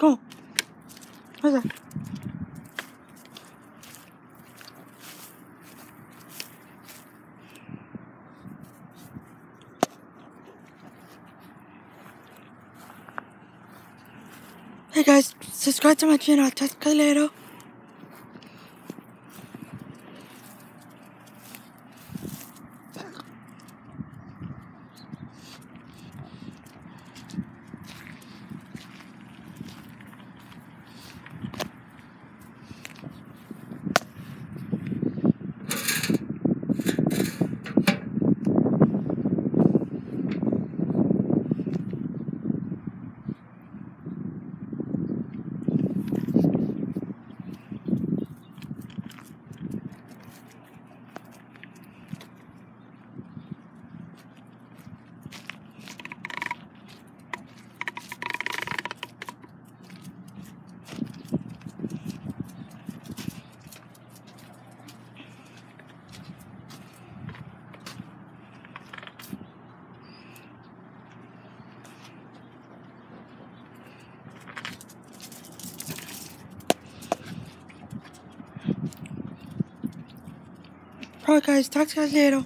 Come on. What's that? Hey guys, subscribe to my channel. I'll talk to you later. Alright guys, talk to you guys later.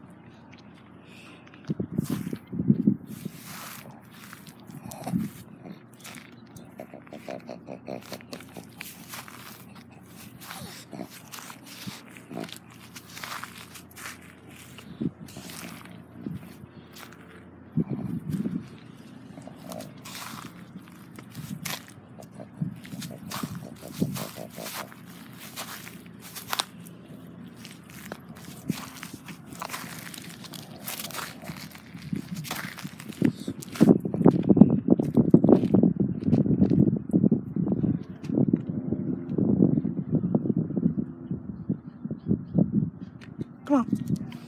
Come on.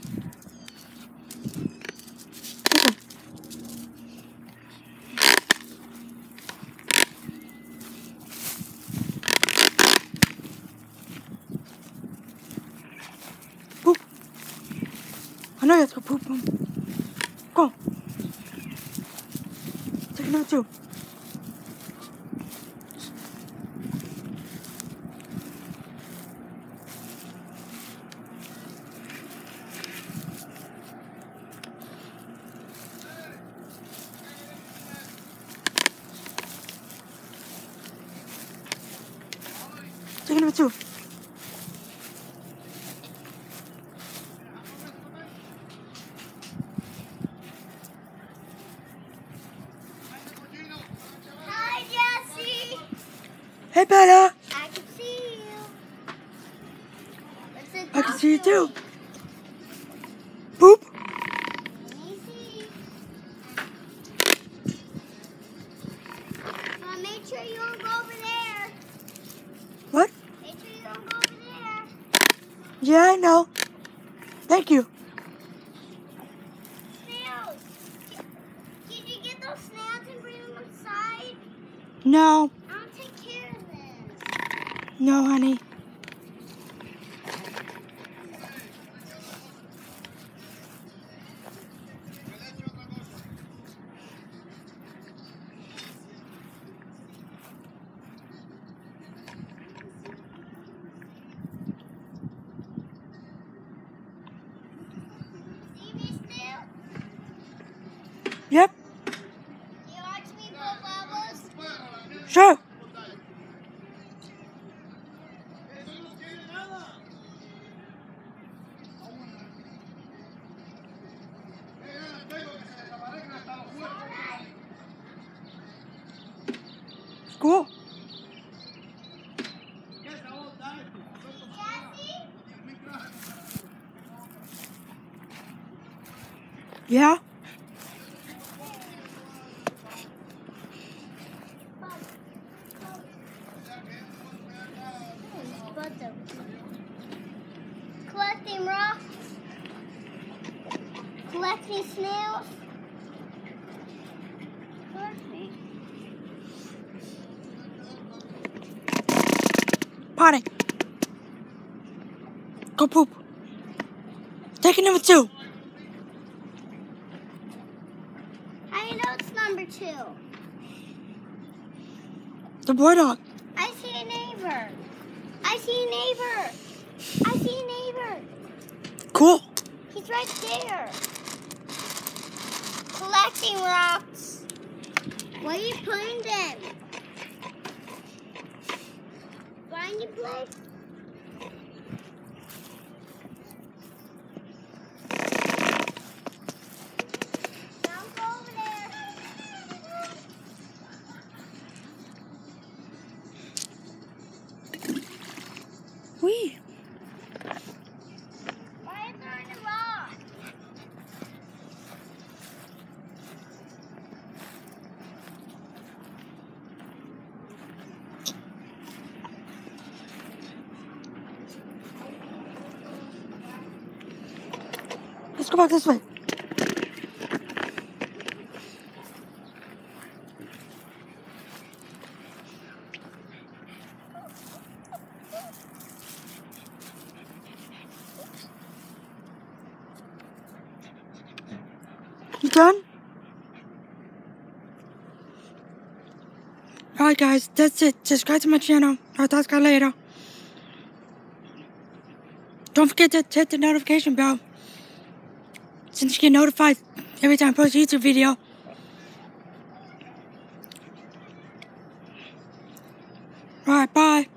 Poop. I know you have to go poop. Go on. Take number 2. Take number 2. Hi, Jesse. Hey, Bella. I can see you. What's it I can see you doing? too. Poop. Let me see. Make sure you don't go over there. What? Make sure you don't go over there. Yeah, I know. Thank you. Snails. Did you get those snails and bring them inside? No. I'll take care of this. No, honey. See me still? Yep. Do you watch me put levels? Sure. Cool. Yeah. Collecting rocks. Collecting snails. Collecting. Potty. Go poop. Take number 2. How do you know it's number 2? The boy dog. I see a neighbor. I see a neighbor. I see a neighbor. Cool. He's right there. Collecting rocks. Where are you putting them? Find your place. Don't go over there. Wee. Why are you throwing the rock? Let's go back this way. You done? Alright guys, that's it. Subscribe to my channel. I'll talk to you later. Don't forget to hit the notification bell, since you get notified every time I post a YouTube video. Alright, bye.